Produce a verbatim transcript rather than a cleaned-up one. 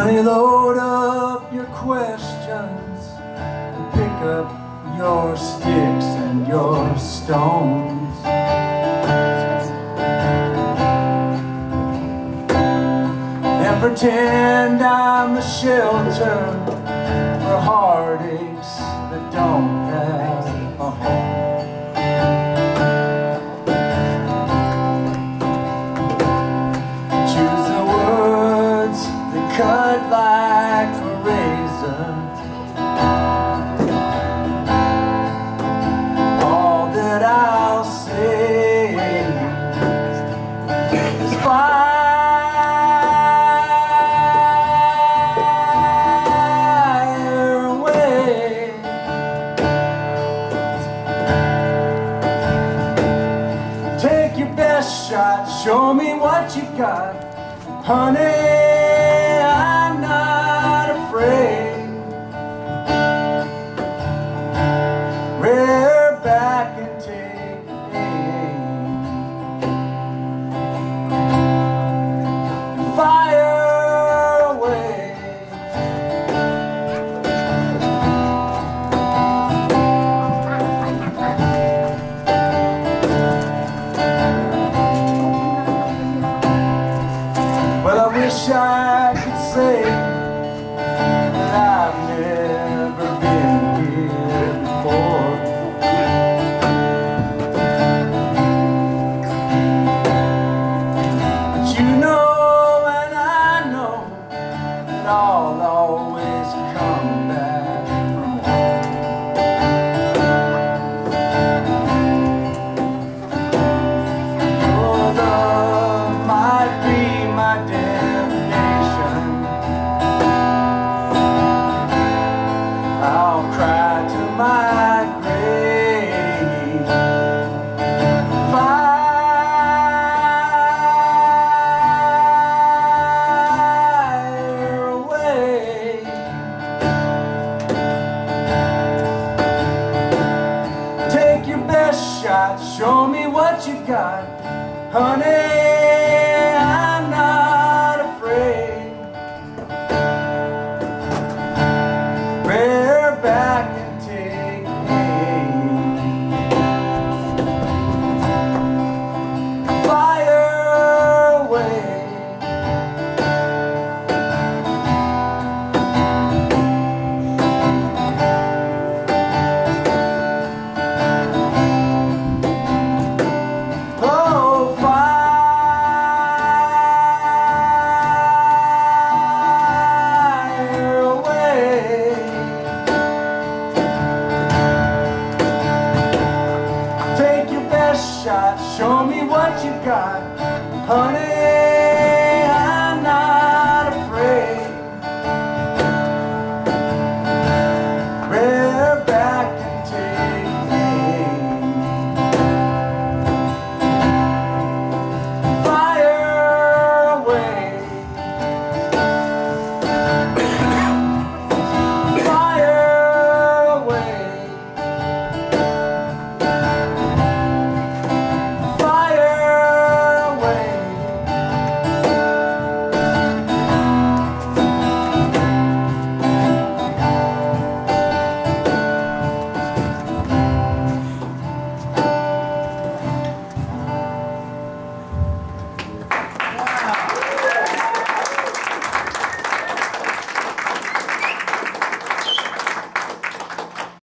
Honey, load up your questions and pick up your sticks and your stones. And pretend I'm a shelter for heartaches that don't have a home. Choose the words that cut like a razor. All that I'll say is fire away. Take your best shot, show me what you've got. Honey, I'm not afraid. Rear back and take aim. Fire away. Well, I wish I could say that I've never been here before. But you know and I know that I'll always come back from home. Your love might be my damnation. I'll cry to my grave. Fire away. Take your best shot, show me what you've got. Honey, I'm not afraid. Rear back and take aim. Fire away. Oh, fire away. Take your best shot, show me what you've got. Honey,